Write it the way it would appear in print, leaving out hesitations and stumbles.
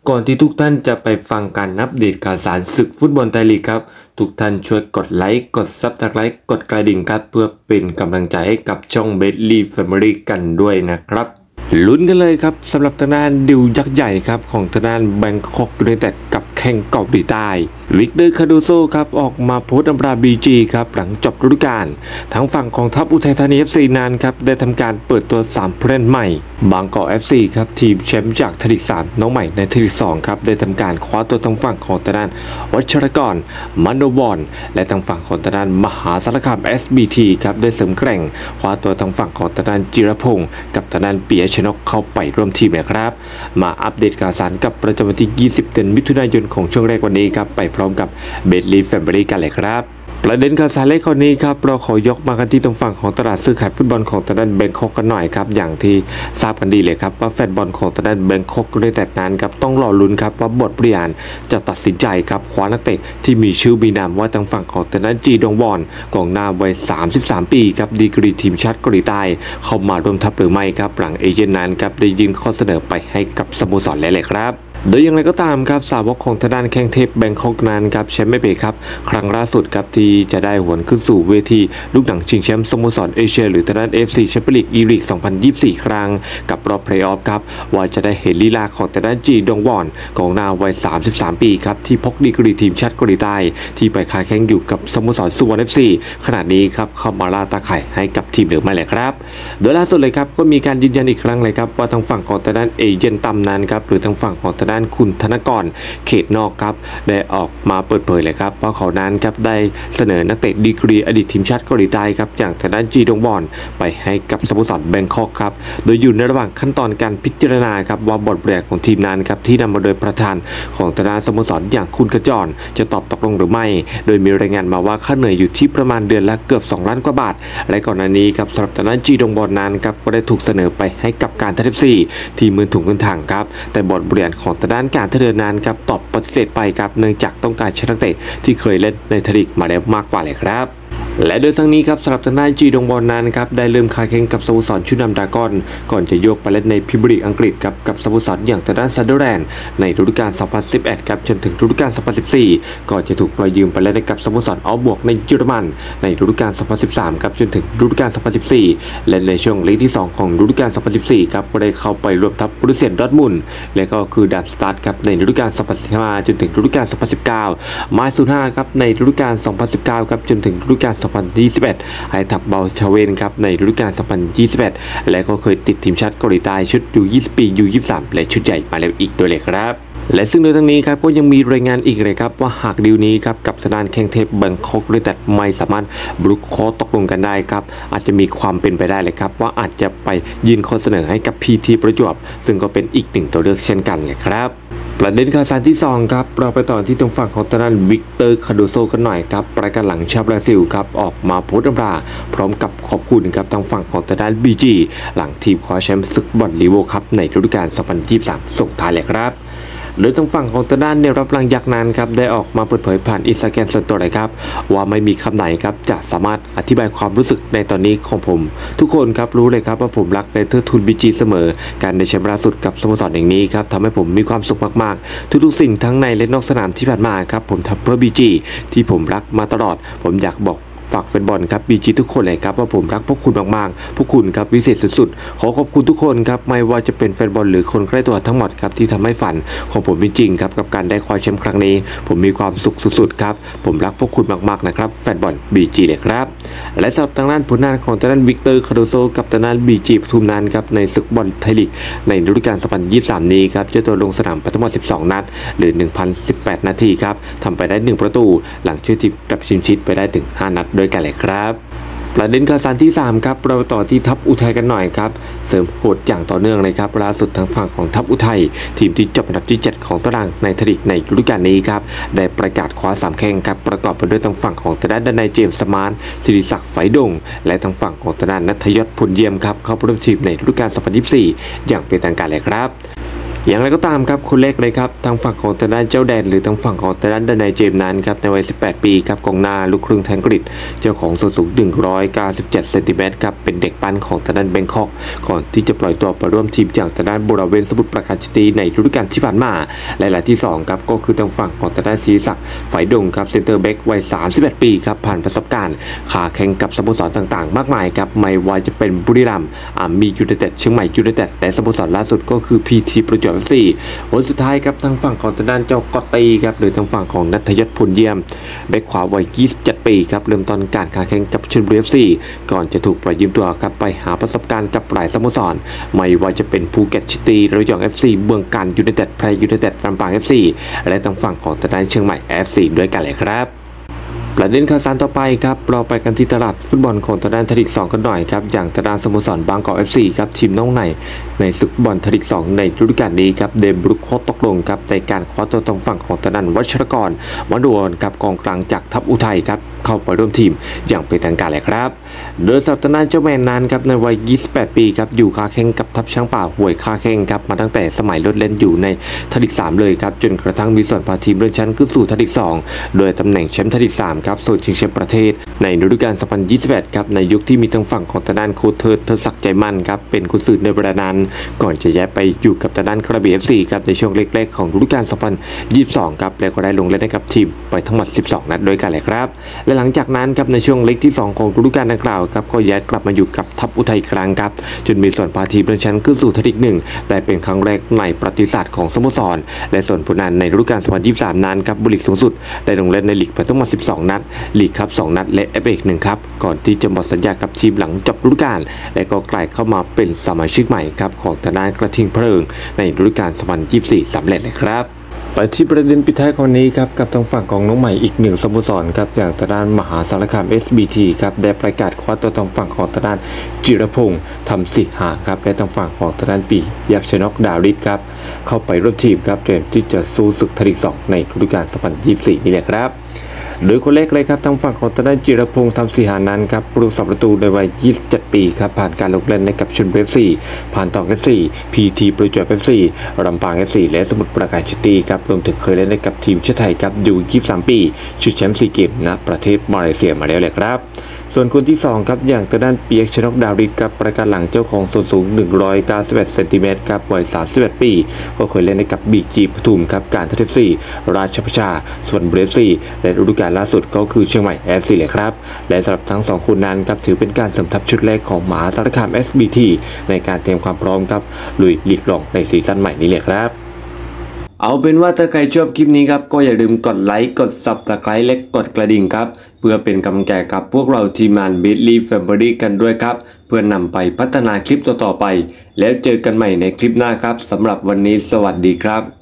ก่อนที่ทุกท่านจะไปฟังการอัปเดตข่าวสารศึกฟุตบอลไทยลีกครับทุกท่านช่วยกดไลค์กดซับสไครต์กดกระดิ่งครับเพื่อเป็นกำลังใจให้กับช่องเบดลี่แฟมิลี่กันด้วยนะครับลุ้นกันเลยครับสำหรับทางด้านดิวยักษ์ใหญ่ครับของทางด้านแบงคอกยูไนเต็ดกับแข่งเกาหลีใต้วิกเตอร์คาโดโซครับออกมาโพสต์อำลาบีจีครับหลังจบฤดูกาลทั้งฝั่งของทัพอุทัยธานี FC นานครับได้ทำการเปิดตัว3ผู้เล่นใหม่บางกอก FC ครับทีมแชมป์จากไทยลีก3น้องใหม่ในไทยลีก2ครับได้ทำการคว้าตัวทางฝั่งของทางด้านวัชรกรมโนบอลและทางฝั่งของทางด้านมหาสารคาม SBT ครับได้เสริมแกร่งคว้าตัวทางฝั่งของทางด้านจิรพงศ์กับทางด้านเปียชนกเข้าไปร่วมทีมนะครับมาอัปเดตข่าวสารกับประจำวันที่20 เดือนมิถุนายนของช่วงแรกวันนี้ครับไปพร้อมกับเบดลี่แฟมิลี่กันเลยครับประเด็นข่าวสารเล็กคนนี้ครับเราขอยกมากันที่ตรงฝั่งของตลาดซื้อขายฟุตบอลของทางด้านแบงคอกกันหน่อยครับอย่างที่ทราบกันดีเลยครับว่าแฟนบอลของทางด้านแบงคอกยูไนเต็ดนั้นครับต้องรอลุ้นครับว่าบทบริหารจะตัดสินใจครับคว้านักเตะที่มีชื่อมีนามว่าทางฝั่งของทางด้านจีดงวอนกองหน้าวัย33 ปีครับดีกรีทีมชาติเกาหลีใต้เข้ามาร่วมทัพหรือไม่ครับหลังเอเจนต์นั้นครับได้ยื่นข้อเสนอไปให้กับสโมสรแล้วเลยครับโดยอย่างไรก็ตามครับสาวกของทางด้านแข้งเทพแบงคอกนั้นครับแชมป์ไม่เบรกครับครั้งล่าสุดครับที่จะได้หวนขึ้นสู่เวทีลูกหนังชิงแชมป์สโมสรเอเชียหรือทางด้าน FC แชมเปี้ยนลีกอีลีก 2024 ครั้งกับรอบเพลย์ออฟครับว่าจะได้เห็นลีลาของทางด้านจีดงวอนกองหน้าวัย33 ปีครับที่พกดีกรีทีมชาติเกาหลีใต้ที่ไปค้าแข่งอยู่กับสโมสรสุวรรณ FC ขณะนี้ครับเข้ามาล่าตาข่ายให้กับทีมหรือไม่เลยครับโดยล่าสุดเลยครับก็มีการยืนยันอีกครั้งเลยครับว่าทางฝั่งของทางด้านเอเจนต์ตำนานครับหรือทางฝั่งของทางด้านคุณธนกรเขตนอกครับได้ออกมาเปิดเผยเลยครับว่าเขานั้นครับได้เสนอนักเตะดีกรีอดีตทีมชาติเกาหลีใต้ครับอย่างทางด้านจีดงวอนไปให้กับสโมสรแบงคอกครับโดยอยู่ในระหว่างขั้นตอนการพิจารณาครับว่าบทบริหารของทีมนั้นครับที่นำมาโดยประธานของทางด้านสโมสรอย่างคุณกระจรจะตอบตกลงหรือไม่โดยมีรายงานมาว่าค่าเหนื่อยอยู่ที่ประมาณเดือนละเกือบ2 ล้านกว่าบาทและก่อนหน้านี้ครับสำหรับทางด้านจีดงวอนนั้นครับก็ได้ถูกเสนอไปให้กับการท่าเรือ FC ที่มือถุงเงินถังครับแต่บทบริหารของทางด้านการท่าเรือนั้นครับตอบปฏิเสธไปครับเนื่องจากต้องการใช้นักเตะที่เคยเล่นในไทยลีกมาแล้วมากกว่าเลยครับและโดยทั้งนี้ครับสำหรับทางด้านจีดงวอนนั้นครับได้เริ่มค้าแข่งกับสโมสรชุดนำดราก้อนก่อนจะโยกไปเล่นในพรีเมียร์ลีกอังกฤษกับสโมสรอย่างทางด้านซันเดอร์แลนด์ในฤดูกาล 2011 ครับจนถึงฤดูกาล 2014 ก่อนจะถูกปล่อยยืมไปเล่นกับสโมสรอัลบวกในเยอรมันในฤดูกาล 2013 ครับจนถึงฤดูกาล 2014 และในช่วงลีกที่ 2 ของฤดูกาล 2014 ครับก็ได้เข้าไปร่วมทัพบรูเซียดอร์ทมุนด์และก็คือดับสตาร์ทครับในฤดูกาล 2015 จนถึงฤดูกาล 2019 มา05 ครับในฤดูกาล 2019 ครับจนถึงฤดูกาล 2021 ให้ทัพเบลชาเวนครับในฤดูกาล 2021 และก็เคยติดทีมชาติเกาหลีใต้ชุดU20 ปี U23 และชุดใหญ่มาแล้วอีกด้วยเลยครับและซึ่งโดยทั้งนี้ครับก็ยังมีรายงานอีกเลยครับว่าหากดีลนี้ครับกับทางด้านแข้งเทพแบงคอกยูไนเต็ดไม่สามารถบรุกข้อตกลงกันได้ครับอาจจะมีความเป็นไปได้เลยครับว่าอาจจะไปยื่นข้อเสนอให้กับ PT ประจวบซึ่งก็เป็นอีกหนึ่งตัวเลือกเช่นกันเลยครับประเด็นข่าวสารที่2ครับเราไปต่อที่ตรงฝั่งของทางด้านวิกเตอร์คาโดโซกันหน่อยครับประกาศหลังชาวบราซิลครับออกมาโพสต์อำลาพร้อมกับขอบคุณครับทางฝั่งของทางด้าน BG หลังทีมคว้าแชมป์ศึกฟุตบอลลีโวครับในฤดูกาล 2023 ส่งท้ายเลยครับโดยทางฝั่งของทางด้านแนวรับหลังยักษ์นั้นครับได้ออกมาเปิดเผยผ่านอินสตาแกรมส่วนตัวเลยครับว่าไม่มีคำไหนครับจะสามารถอธิบายความรู้สึกในตอนนี้ของผมทุกคนครับรู้เลยครับว่าผมรักในเทิดทูนบีจีเสมอการได้แชมป์ล่าสุดกับสโมสรอย่างนี้ครับทำให้ผมมีความสุขมากๆทุกๆสิ่งทั้งในและนอกสนามที่ผ่านมาครับผมทำเพื่อบีจีที่ผมรักมาตลอดผมอยากบอกฝากแฟนบอลครับบีจีทุกคนเลยครับว่าผมรักพวกคุณมากๆพวกคุณครับวิเศษสุดๆขอขอบคุณทุกคนครับไม่ว่าจะเป็นแฟนบอลหรือคนใกล้ตัวทั้งหมดครับที่ทำให้ฝันของผมเป็นจริงครับกับการได้คว้าแชมป์ครั้งนี้ผมมีความสุขสุดๆครับผมรักพวกคุณมากๆนะครับแฟนบอลบีจีเลยครับและสำหรับทางด้านผลงานของทางด้านวิกเตอร์คาโดโซกับทางด้านบีจีปทุมนันครับในศึกบอลไทยลีกในฤดูกาล 2023 นี้ครับเจ้าตัวลงสนามไปทั้งหมด12 นัดหรือ 1,018 นาทีครับทำไปได้1 ประตูหลังช่วยทีมกับชิมชิดไปได้ถึง5 นัดด้วยกันเลยครับประเด็นข่าวสารที่3ครับเราต่อที่ทัพอุทัยกันหน่อยครับเสริมโหดอย่างต่อเนื่องเลยครับล่าสุดทางฝั่งของทัพอุทัยทีมที่จบอันดับที่7ของตารางในไทยลีกในฤดูกาลนี้ครับได้ประกาศคว้า3 แข้งครับประกอบไปด้วยทางฝั่งของทางด้านดนัยเจมส์สมานศิริศักดิ์ไฝดงและทางฝั่งของทางด้านณัฐยศ ผลเยี่ยมครับเข้าร่วมทีมในฤดูกาล 2024 อย่างเป็นทางการเลยครับอย่างไรก็ตามครับคนเล็กเลยครับทางฝั่งของทางด้านเจ้าแดนหรือทางฝั่งของทางด้านดนายเจมส์นั้นครับในวัย18 ปีครับกองหน้าลูกครึ่งไทยอังกฤษเจ้าของส่วนสูง197 เซนติเมตรครับเป็นเด็กปั้นของทางด้านแบงคอกก่อนที่จะปล่อยตัวไปร่วมทีมจากทางด้านบริเวณสมุทรปราการซิตี้ในฤดูกาลที่ผ่านมาและหลายที่2ครับก็คือทางฝั่งของทางด้านศรีศักดิ์ไฝดงครับเซนเตอร์แบ็กวัย31 ปีครับผ่านประสบการณ์ขาแข่งกับสโมสรต่างๆมากมายครับไม่ว่าจะเป็นบุรีรัมย์อาร์มี่ยูไนเต็ดเชียงใหม่ยูไนเต็ดและสโมสรล่าสุดก็คือพีทีประจวบ FCคนสุดท้ายครับทางฝั่งของทางด้านเจ้ากอตตีครับหรือทางฝั่งของนัทยศพลเยี่ยมแบ็คขวาวัย27 ปีครับเริ่มต้นการค้าแข่งกับชลบุรี FC ก่อนจะถูกปล่อยยืมตัวครับไปหาประสบการณ์กับหลายสโมสรไม่ว่าจะเป็นภูเก็ตซิตี้ระยอง FC เมืองการยูไนเต็ดแพร่ยูไนเต็ดลำปาง FC และทางฝั่งของทางด้านเชียงใหม่ FC ด้วยกันเลยครับประเด็นข่าวสารต่อไปครับเราไปกันที่ตลาดฟุตบอลของทางด้านไทยลีก 2กันหน่อยครับอย่างทางด้านสโมสรบางกอก FC ครับทีมน้องในศึกฟุตบอลไทยลีก 2ในฤดูกาลนี้ครับเดบรุกข้อตกลงครับในการคว้าตัวตรงฝั่งของทางด้านวัชรกรวดวนกับกองกลางจากทัพอุทัยครับเข้าไปร่วมทีมอย่างเป็นทางการเลยครับโดยสัปดาห์หน้าเจ้าแมนนั้นครับในวัย28 ปีครับอยู่ค้าแข่งกับทัพช้างป่าห่วยค้าแข่งครับมาตั้งแต่สมัยลดเล่นอยู่ในไทยลีก 3เลยครับจนกระทั่งมีส่วนพาทีมเลื่อนชั้นขึ้นสู่ไทยลีก 2โดยตำแหน่งแชมป์ไทยลีก 3ครับส่วนชิงแชมป์ประเทศในฤดูกาล 2028 ครับในยุคที่มีทางฝั่งของทางด้านโค้ชเทิดศักดิ์ใจมั่นครับเป็นกุนซือในเวลานั้นก่อนจะย้ายไปอยู่กับทางด้านกระบี่ FC ครับในช่วงแรกๆของฤดูกาล 2022 ครับแล้วก็ได้ลงเล่นให้กับทีมไปทั้งหมด 12 นัดด้วยกันเลยครับและหลังจากนั้นครับในช่วงเล็กที่ 2 ของฤดูกาลดังกล่าวครับก็ย้ายกลับมาอยู่กับทัพอุทัยอีกครั้งครับจนมีส่วนพาทีมเลื่อนชั้นขึ้นสู่ไทยลีก 1ได้เป็นครั้งแรกในประวัติศาสตร์ของสโมสรและส่วนผลงานในฤดูกาล 2023 นั้นครับบุรีสูงสุดได้ลงเล่นในลีกไปทั้งหมด 12 นัดลีกครับ2 นัดและFA 1 ครับก่อนที่จะหมดสัญญากับทีมหลังจบฤดูกาลและก็กลายเข้ามาเป็นสมาชิกใหม่ครับของทางด้านกระทิงเพลิงในฤดูกาล 2024 สำเร็จเลยครับไปที่ประเด็นปิดท้ายคนนี้ครับกับทางฝั่งของน้องใหม่อีกหนึ่งสโมสรครับอย่างทางด้านมหาสารคาม SBT ครับได้ประกาศคว้าตัวทางฝั่งของทางด้านจิรพงษ์ทำสิหาครับและทางฝั่งของทางด้านปียักษ์ชนกดาริศครับเข้าไปร่วมทีมครับเตรียมที่จะสู้ศึกไทยลีก 2ในฤดูกาล 2024 นี่แหละครับโดยคนเล็กเลยครับทางฝั่งของทางด้านจิรพงษ์ทำสีหานั้นครับปรุงประตูในวัย27 ปีครับผ่านการลงเล่นในกับชลบุรี FC ผ่านตอง FC พีทีประจวบ FC ลำปาง FC และสมุทรปราการซิตี้ครับรวมถึงเคยเล่นในกับทีมชาติไทยครับอยู่23 ปีชุดแชมป์ซีเกมส์ณประเทศมาเลเซียมาแล้วเลยครับส่วนคนที่2ครับอย่างทางด้านเปียกชนกดาริศครับประการหลังเจ้าของส่วนสูง191 เซนติเมตรครับวัย31 ปีก็เคยเล่นในกับบีจีปทุมครับการทัพ FC ราชประชาส่วนบุรี FC และฤดูกาลล่าสุดก็คือเชียงใหม่ FC เลยครับและสำหรับทั้ง2คนนั้นครับถือเป็นการเสริมทัพชุดแรกของมหาสารคาม SBT ในการเตรียมความพร้อมครับลุยลีกรองในซีซั่นใหม่นี้เลยครับเอาเป็นว่าถ้าใครชอบคลิปนี้ครับก็อย่าลืมกดไลค์กด Subscribe และกดกระดิ่งครับเพื่อเป็นกำลังใจกับพวกเราทีมงาน Bedley Family กันด้วยครับเพื่อนำไปพัฒนาคลิปต่อๆไปแล้วเจอกันใหม่ในคลิปหน้าครับสำหรับวันนี้สวัสดีครับ